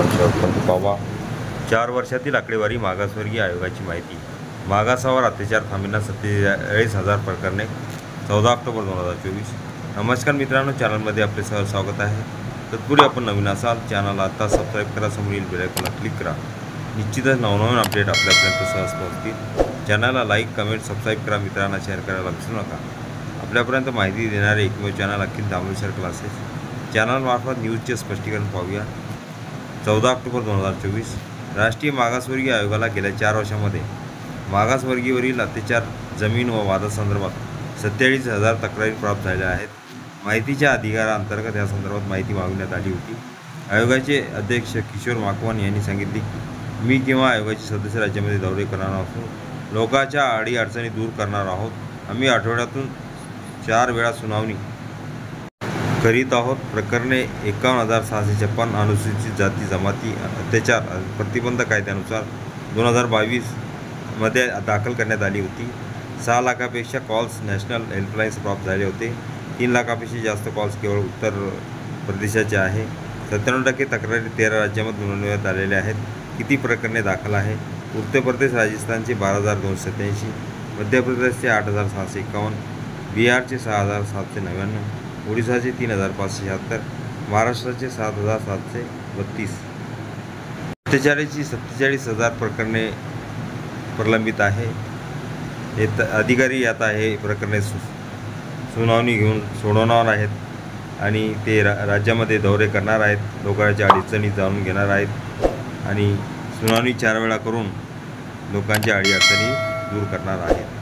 आपण शेवटपर्यंत पाहावा। 4 वर्षातील आकडेवारी मागासवर्गीय आयोगाची माहिती। मागासावर अत्याचार थांबविण्यास 47,000 प्रकरणे 14 ऑक्टोबर 2024। नमस्कार मित्रांनो, चॅनलमध्ये आपले सहर्ष स्वागत आहे। तत्पूर्वी आपण नवीन असाल चॅनलला आता सबस्क्राईब करा, समोरील बेल आयकॉनला क्लिक करा। निश्चितच नवनवीन अपडेट आपल्यापर्यंत सहज पोहोचतील। चॅनलला लाईक, कमेंट, सबस्क्राईब करा, मित्रांना शेअर करायला विसरू नका। आपल्यापर्यंत माहिती देणारे एकमेव चॅनल अखिल दामोदर क्लासेस। चॅनलमार्फत न्यूजचे स्पष्टीकरण पाहूया। 14 ऑक्टोबर 2024 राष्ट्रीय मागासवर्गीय आयोगाला गेल्या 4 वर्षांमध्ये मागासवर्गीयवरील अत्याचार, जमीन व वादासंदर्भात 47,000 तक्रारी प्राप्त झाल्या आहेत। माहितीच्या अधिकारांतर्गत या संदर्भात माहिती मागवण्यात आली होती। आयोगाचे अध्यक्ष किशोर माकवान यांनी सांगितले की मी किंवा आयोगाचे सदस्य राज्यामध्ये दौरे करणार असून लोकांच्या अडीअडचणी दूर करणार आहोत। आम्ही आठवड्यातून 4 वेळा सुनावणी करीत आहोत। प्रकरणे 51,656 अनुसूचित जाती जमाती अत्याचार प्रतिबंध कायद्यानुसार 2022 मध्ये दाखल करण्यात आली होती। 6 लाखापेक्षा कॉल्स नॅशनल हेल्पलाईन्स प्राप्त झाले होते। 3 लाखापेक्षा जास्त कॉल्स केवळ उत्तर प्रदेशाचे आहे। 97% तक्रारी 13 राज्यांमध्ये नोंदवण्यात आलेल्या आहेत। किती प्रकरणे दाखल आहे? उत्तर प्रदेश राजस्थानचे 12,287, मध्य प्रदेशचे 8,651, बिहारचे 6,799, ओडिशाचे 3,576, महाराष्ट्राचे 7,732। अत्याचाराची 47,000 प्रकरणे प्रलंबित आहे। अधिकारी आता हे प्रकरणे सुनावणी घेऊन सोडवणार आहेत आणि ते राज्यामध्ये दौरे करणार आहेत, लोकांच्या अडचणी जाणून घेणार आहेत आणि सुनावणी 4 वेळा करून लोकांच्या अडीअडचणी दूर करणार आहेत।